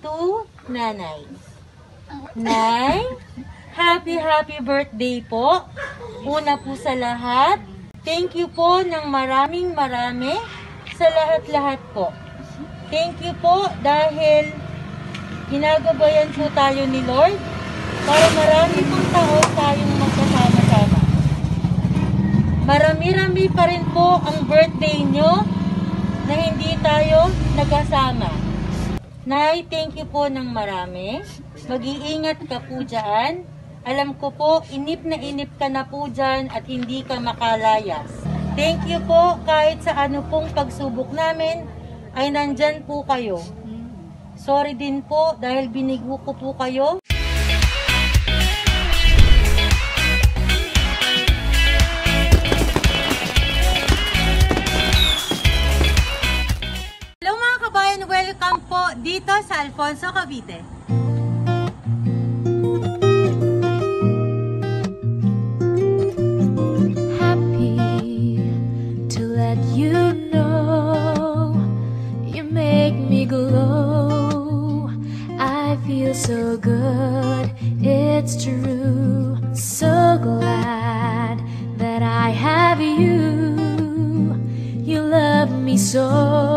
to Nanay. Nay, happy birthday po. Una po sa lahat, thank you po ng maraming sa lahat-lahat po. Thank you po dahil ginagabayan po tayo ni Lord para marami pong taon tayong magkasama-sama. Marami-rami pa rin po ang birthday nyo na hindi tayo nagkasama. Nay, thank you po ng marami. Mag-iingat ka po dyan. Alam ko po, inip ka na po dyan at hindi ka makalayas. Thank you po kahit sa ano pong pagsubok namin ay nandyan po kayo. Sorry din po dahil binigo ko po kayo. Hello mga kabayan, welcome po dito sa Alfonso, Cavite. So good, it's true. So glad that I have you. You love me so.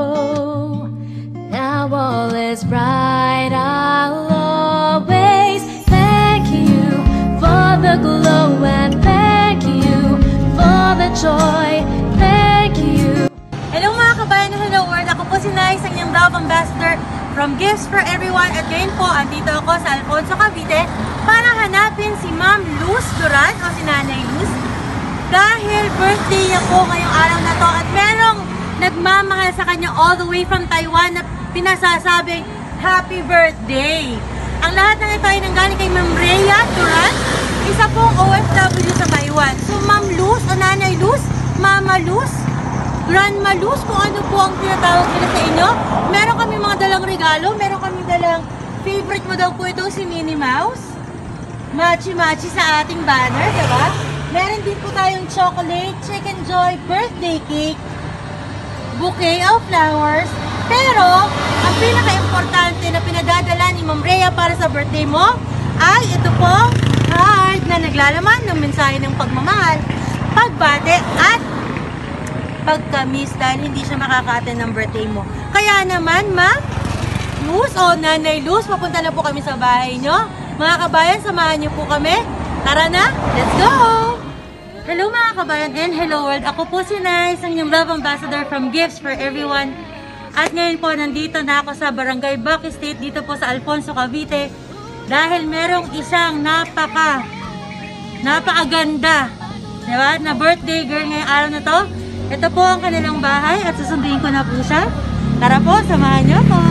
Now all is bright. I'll always thank you for the glow and thank you for the joy. Thank you. Hello mga kabayan, hello world. Ako po si Nice, ang inyong Love Ambassador from Gifts for Everyone. At ngayon po, andito ako sa Alfonso, Cavite para hanapin si Ma'am Luz Duran o si Nanay Luz. Dahil birthday niya po ngayong araw na to at merong nagmamahal sa kanya all the way from Taiwan na pinasasabing Happy Birthday! Ang lahat ng ito ay nanggaling kay Ma'am Rhea Duran, isa pong OFW sa Taiwan. So Ma'am Luz o Nanay Luz, Mama Luz, Grandma Luz, kung ano po ang tinatawag nila sa inyo. Meron kami mga dalang regalo. Meron kami dalang, favorite mo daw po ito, si Minnie Mouse. Machi-machi sa ating banner, diba? Meron din po tayong chocolate, chicken joy, birthday cake, bouquet of flowers. Pero, ang pinaka-importante na pinadadala ni Ma'am Rhea para sa birthday mo, ay ito pong card na naglalaman ng mensahe ng pagmamahal, pagbate, at pagka-miss dahil hindi siya makaka-attend ng birthday mo. Kaya naman, Ma'am Luz o Nanay Luz, papunta na po kami sa bahay nyo. Mga kabayan, samahan nyo po kami. Tara na, let's go! Hello mga kabayan and hello world. Ako po si Nice, ang inyong Love Ambassador from Gifts for Everyone. At ngayon po, nandito na ako sa Barangay Bac Estate, dito po sa Alfonso, Cavite. Dahil merong isang napakaganda, diba? Na birthday girl ngayong araw na to. Ito po ang kanilang bahay at susunduin ko na po siya. Tara po, samahan niyo po.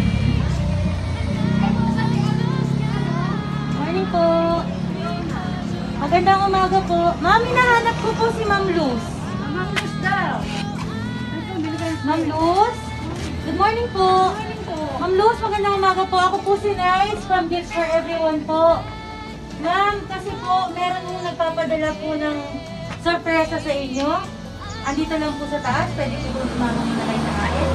Morning po. Magandang umaga po. Mami, nahanap ko po si Ma'am Luz. Ma'am Luz daw. Ma'am Luz? Good morning po. Ma'am Luz, magandang umaga po. Ako po si Nice from Gifts for Everyone po. Ma'am, kasi po, meron nung nagpapadala po ng sorpresa sa inyo. Andito lang po sa taas, pwede po po sumama muna kayo sa kain.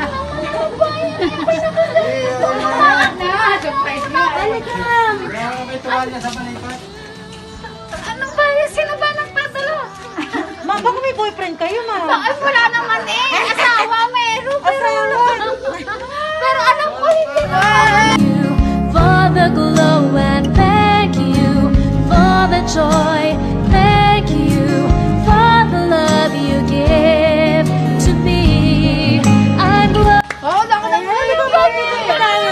Surprise nga. Talagang! May tuwalya sa panipat. Anong ba? Sino ba nagpadala? Ma'am, baka may boyfriend kayo, ma'am? Ay, wala naman eh. Asawa meron. Pero alam ko hindi naman. For the glow and thank you for the joy. Thank you for the love you give to me. I'm glad. Oh, nakulang mo yung tayo.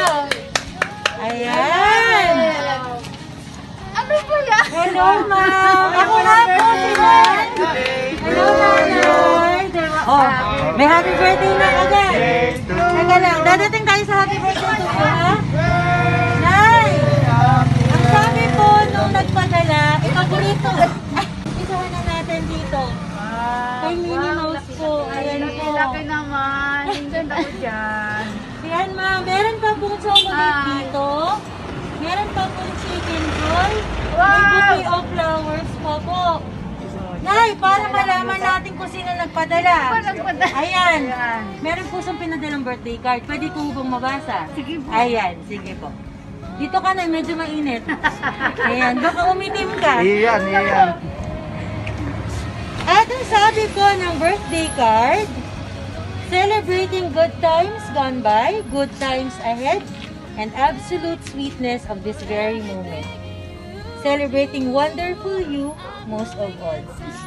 Ayan. Ano ba yan? Hello, ma'am. Ako nga po sila. Hello, nanay. Oh, may happy birthday na agad. Teka lang, dadating tayo sa happy birthday to po, ha? Nay, ang sabi po nung nagpadala, ipaborito. Isahan na natin dito. Kay Minnie Mouse po. Ayan po. Laki naman. Ang ganda ko dyan. Ayan, ma'am. Meron pa pong chocolate dito. Meron pa pong chicken joy. May bouquet of flowers pa po. Nay, para malaman natin kung sino nagpadala. Ayan. Meron po siyang pinadalang birthday card. Pwede ko bang mabasa? Sige po. Ayan, sige po. Dito ka na, medyo mainit. Ayan, baka umitim ka. Iyan, iyan. At ang sabi po ng birthday card, celebrating good times gone by, good times ahead, and absolute sweetness of this very moment. Celebrating wonderful you most of all.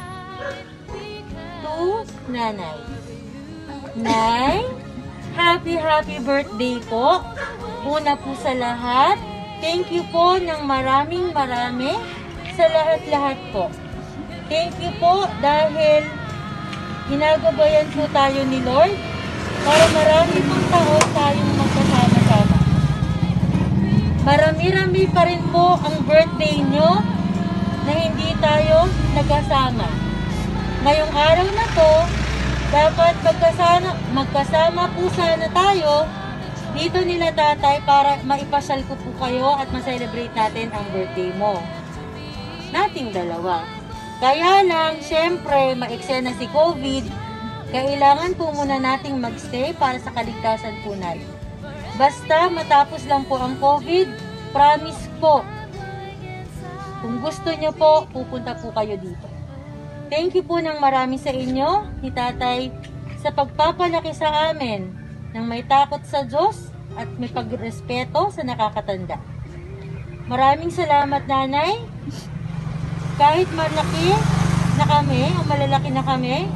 To Nanay. Nay, happy birthday po. Una po sa lahat, thank you po ng maraming sa lahat-lahat po. Thank you po dahil ginagabayan po tayo ni Lord para marami pong taon tayong magkasama-sama. Marami-rami pa rin po ang birthday nyo na hindi tayo nagkasama. Ngayong araw na to, dapat magkasama po sana tayo dito nila tatay para maipasal ko po kayo at ma-celebrate natin ang birthday mo. Nating dalawa. Kaya lang, syempre, ma-eksena si COVID, kailangan po muna nating magstay para sa kaligtasan po natin. Basta matapos lang po ang COVID, promise po, kung gusto nyo po, pupunta po kayo dito. Thank you po ng marami sa inyo, ni tatay, sa pagpapalaki sa amin ng may takot sa Diyos at may pagrespeto sa nakakatanda. Maraming salamat, Nanay. Kahit malaki na kami, o malalaki na kami,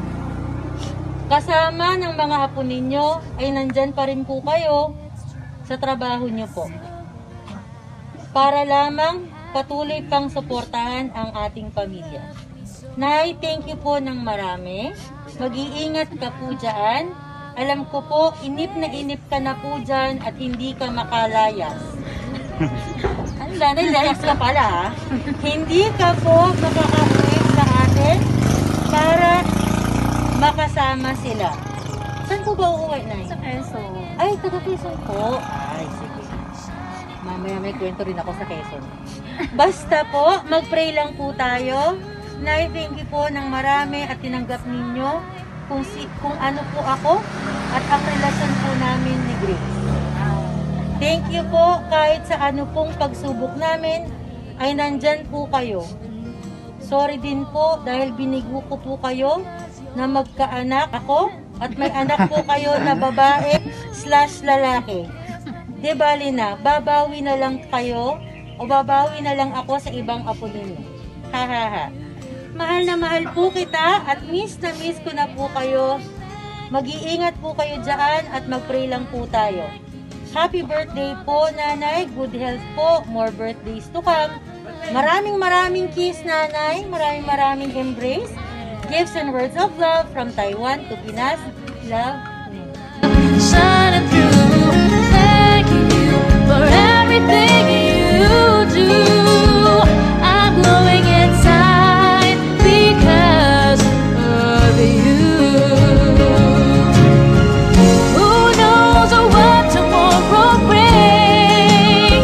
kasama ng mga apo ninyo, ay nandyan pa rin po kayo sa trabaho nyo po. Para lamang patuloy pang suportahan ang ating pamilya. Nay, thank you po ng marami. Mag-iingat ka po dyan. Alam ko po, inip na inip ka na po dyan at hindi ka makalayas. Ano ba? Layas ka pala ha? Hindi ka po makakauwi sa atin para makasama sila. Saan po ba uuwi, Nay? Sa Quezon. Ay, taga Quezon po. Ay, sige. Mamaya may kwento rin ako sa Quezon. Basta po, mag-pray lang po tayo. Nay, thank you po ng marami at tinanggap ninyo kung ano po ako at ang relasyon po namin ni Grace. Thank you po kahit sa ano pong pagsubok namin ay nandyan po kayo. Sorry din po dahil binigo ko po kayo na magkaanak ako at may anak po kayo na babae/lalaki. Di bali na, babawi na lang kayo o babawi na lang ako sa ibang apo ninyo. Ha ha ha. Mahal na mahal po kita at miss na miss ko na po kayo. Mag-iingat po kayo dyan at mag-pray lang po tayo. Happy birthday po, Nanay. Good health po. More birthdays to come. Maraming kiss, Nanay. Maraming embrace. Gifts and words of love from Taiwan to Pinas. Love. Shining through, thanking you for everything you do. I'm glowing inside because of you. Who knows what tomorrow brings?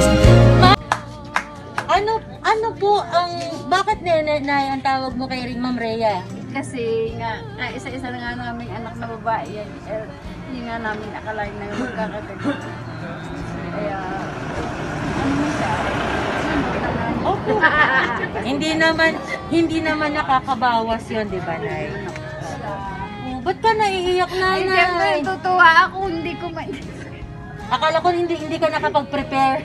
Ano po ang, bakit Nay ang tawag mo kay Ma'am Rhea? Kasi nga, isa-isa na nga naming anak na babae yan. Hindi nga namin akalain na yung magkakaganito. Kaya, ano mo siya? Opo. hindi naman nakakabawas yun, di ba, Nay? Oh, ba't ka naiiyak, Ay, siyempre, Nanay? tutuwa ako, hindi ko Akala ko hindi ka nakapag-prepare.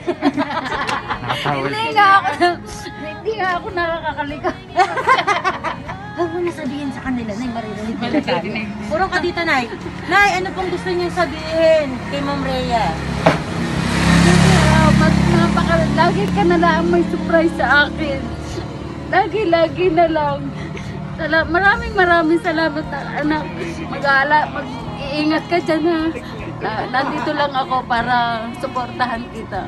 hindi nga ako nakakaligaw. Huwag mo na sabihin sa kanila, Nay, maririnig nila tayo. Puro ka dito, Nay. Nay, ano pong gusto niyo sabihin kay Ma'am Rhea? Lagi ka na lang may surprise sa akin. Lagi na lang. Maraming salamat, anak. Mag-iingat ka dyan, ha. Nandito lang ako para suportahan kita.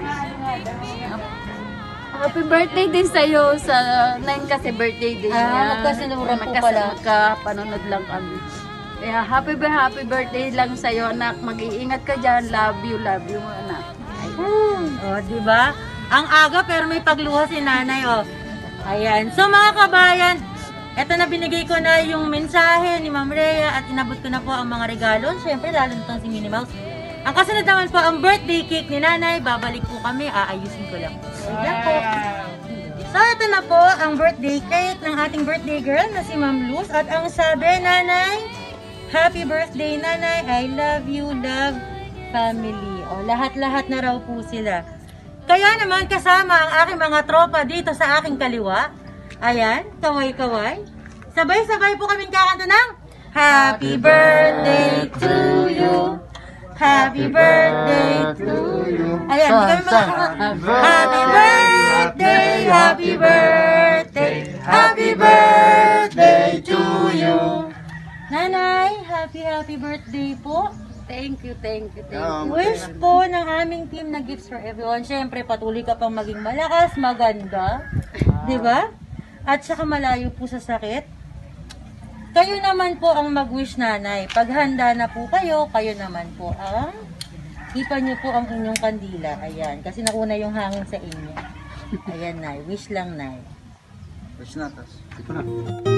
Happy birthday din sa'yo sa 9 kasi birthday din niya. Magkasinuran po pala. Magkapanunod lang kami. Kaya happy birthday lang sa'yo, anak. Mag-iingat ka dyan. Love you, anak. Oh, di ba? Ang aga pero may pagluha si Nanay, oh. Ayan. So mga kabayan, Eto na, binigay ko na yung mensahe ni Ma'am Rhea at inabot ko na po ang mga regalo. Siyempre, lalo nitong si Minnie Mouse. Ang kasunod naman po, ang birthday cake ni Nanay. Babalik po kami, aayusin ko lang. Yan po. So, ito na po ang birthday cake ng ating birthday girl na si Ma'am Luz. At ang sabi, Nanay, happy birthday, Nanay. I love you, love, family. O, lahat-lahat na raw po sila. Kaya naman kasama ang aking mga tropa dito sa aking kaliwa. Ayan, kaway-kaway. Sabay-sabay po kaming kakanta ng Happy birthday to you. Happy birthday to you. Ayan, hindi kami makakanta. Happy birthday, happy birthday, happy birthday to you. Nanay, happy birthday po. Thank you. Wish po ng aming team na Gifts for Everyone. Siyempre, patuloy ka pang maging malakas, maganda. Di ba? At saka malayo po sa sakit. Kayo naman po ang mag-wish, Nanay. Pag handa na po kayo, kayo naman po ang ipan niyo po ang inyong kandila. Ayan. Kasi nauna yung hangin sa inyo. Ayan, Nay. Wish lang, Nay. Wish na, tas. Ito na.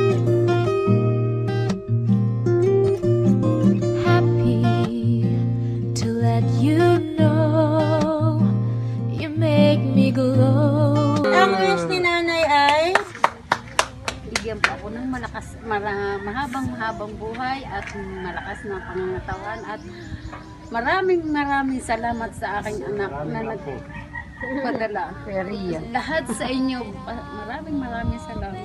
You know, you make me glow. Ang wish ni Nanay ay Bigyan po ako ng mahabang buhay at malakas na pangangatawan at maraming salamat sa aking anak na nagpadala. Rhea. Lahat sa inyo, maraming salamat.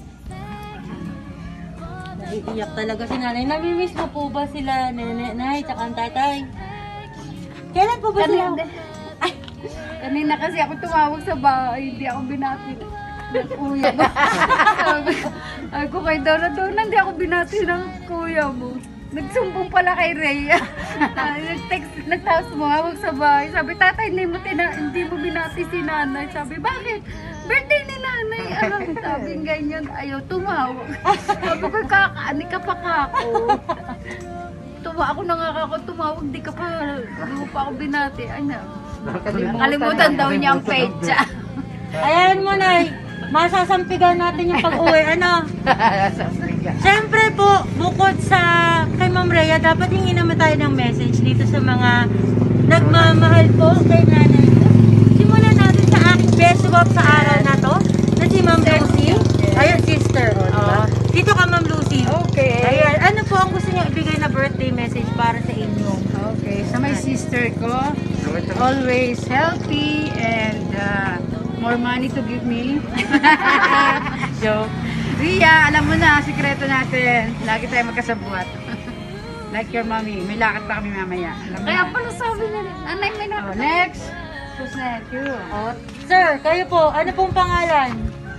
naiiyak talaga si Nanay. Namimiss mo po ba sila Nanay tsaka ang tatay? Kailan po ba sila? Kanina kasi ako tumawag sa bahay, hindi ako binati ng kuya mo. Sabi ko kay Dora, hindi ako binati ng kuya mo. Nagsumbong pala kay Rhea. Nagtapos tumawag sa bahay. Sabi, tatay, hindi mo binati si Nanay. Sabi, bakit? Birthday ni Nanay. Sabi, ganyan, ayaw tumawag. Sabi ko, kakaani ka pa kako. Ako na nga ako tumawag, di ka pa ako binati. Ay na. Nakalimutan daw niya ang petsa. Ayan mo, Nay. Masasampigan natin yung pag-uwi. Ano? Siyempre po, bukod sa kay Ma'am Rhea, dapat hingi naman tayo ng message dito sa mga nagmamahal po kay Nanay. Simulan natin sa aking best swap sa araw na to, na si Ma'am Lucy. Ayun, sister. Diba? Dito ka, Ma'am Lucy. Okay. Ayan, ano po ang gusto niyo ibigay na birthday message para sa inyo? Okay, sa my sister ko, always healthy and more money to give me. So, Rhea, alam mo na, sikreto natin, lagi tayo magkasabuat. Like your mommy, may lakad pa kami mamaya. Kaya pala sabi na rin, Nanay, may Oh, next. Who's next? You. Oh, sir, kayo po, ano pong pangalan?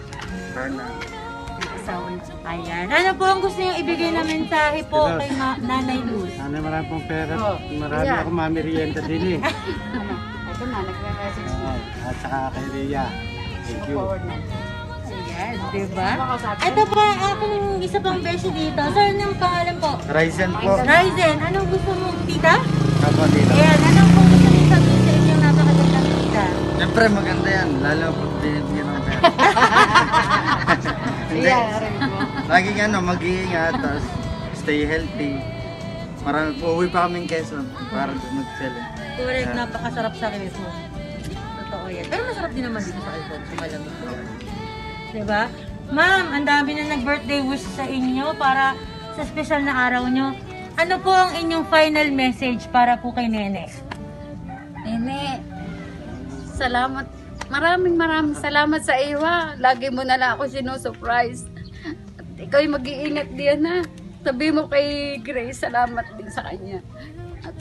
Ayan. Ano po ang gusto niyo ibigay na mensahe po kay Nanay Luz? Sana marami pong pera. Oh, Marami yeah. akong mamirienta din eh. Ito na, nagme-message na. At saka kay Rhea. Thank you. Forward na. Ayan, diba? Ito po ang aking isa pang beshi dito. Sir, anong pangalan po? Ryzen po. Ryzen, anong gusto mo, tita? Kapatid. Ayan, anong po gusto niyo sabihin sa inyong napakagandang tita? Siyempre maganda yan. Lalo pag binibigyan ng pera. Hindi. Laging mag-iingat. Tapos stay healthy. Marami po. Uwi pa kaming Quezon para mag-sell. Correct, napakasarap sa Quezon. Totoo yan. Pero masarap din naman dito sa Alfonso, malamig. Diba? Ma'am, ang dami na nag-birthday wish sa inyo para sa special na araw nyo. Ano po ang inyong final message para po kay Nene? Nene, salamat. Maraming salamat sa iyo ha. Lagi mo na lang ako sinusurprise. At ikaw mag-iingat diyan ha. Sabi mo kay Grace, salamat din sa kanya. At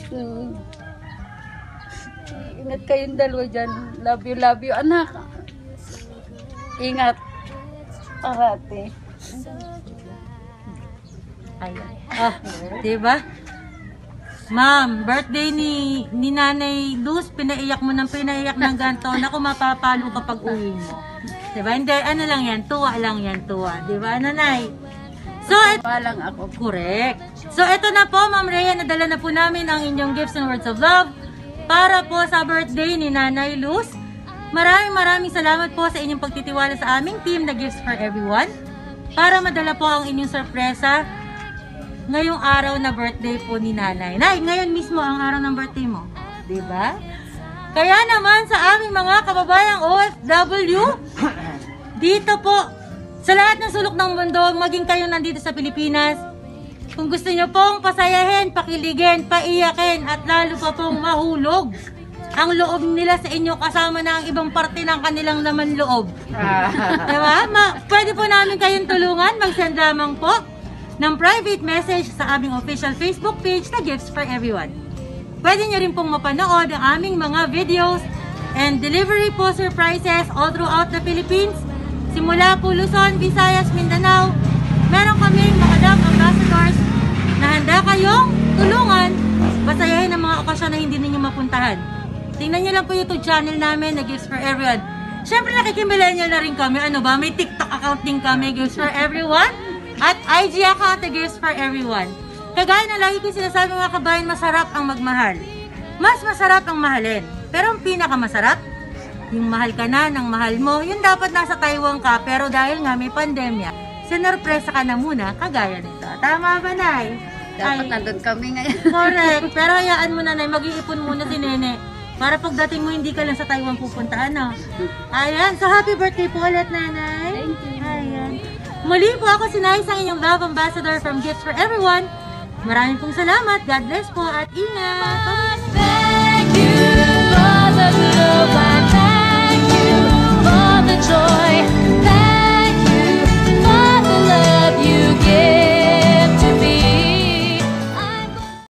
ingat kayong dalawa dyan. Love you anak. Ingat. Parati. Ayan. Diba? Ma'am, birthday ni Nanay Luz, pinaiyak ng ganto. Naku, mapapalo kapag uwi mo. Diba? Hindi, ano lang yan, tuwa lang yan, tuwa. Diba, Nanay? So, Palang ako. correct. So, ito na po, Ma'am Rhea, nadala na po namin ang inyong gifts and words of love para po sa birthday ni Nanay Luz. Maraming salamat po sa inyong pagtitiwala sa aming team na Gifts for Everyone. para madala po ang inyong sorpresa ngayong araw na birthday po ni Nanay. Nay, ngayon mismo ang araw ng birthday mo. Diba? Kaya naman sa aming mga kababayang OFW, dito po, sa lahat ng sulok ng mundo, maging kayo nandito sa Pilipinas, kung gusto nyo pong pasayahin, pakiligin, paiyakin, at lalo pa pong mahulog ang loob nila sa inyo kasama na ang ibang parte ng kanilang laman loob. Diba? Pwede po namin kayong tulungan, mag-send lamang po ng private message sa aming official Facebook page na Gifts for Everyone. Pwede nyo rin pong mapanood ang aming mga videos and delivery po surprises all throughout the Philippines. Simula po Luzon, Visayas, Mindanao, meron kaming mga love ambassadors na handa kayong tulungan, basayahin ang mga okasyon na hindi ninyo mapuntahan. Tingnan nyo lang po YouTube channel namin na Gifts for Everyone. Siyempre nakikimillennial na rin kami. Ano ba? May TikTok account din kami, Gifts for Everyone. At IG account na Gifts for Everyone. Kagaya na lagi ko sinasabi mga kabayan, masarap ang magmahal. Mas masarap ang mahalin. Pero ang pinakamasarap, yung mahal ka na ng mahal mo, yun dapat nasa Taiwan ka. Pero dahil nga may pandemya, sinurpresa ka na muna, kagaya nito. Tama ba, Nay? Dapat nandun kami ngayon. Correct. Pero hayaan mo na, Nay, mag-iipon muna si Nene. Para pagdating mo, hindi ka lang sa Taiwan pupunta, ano? Ayan. So, happy birthday po ulit, Nanay. Thank you. Ayan. Muli po ako si Nais, ang inyong love ambassador from Gifts for Everyone. Maraming pong salamat. God bless po at ingat. Bye-bye.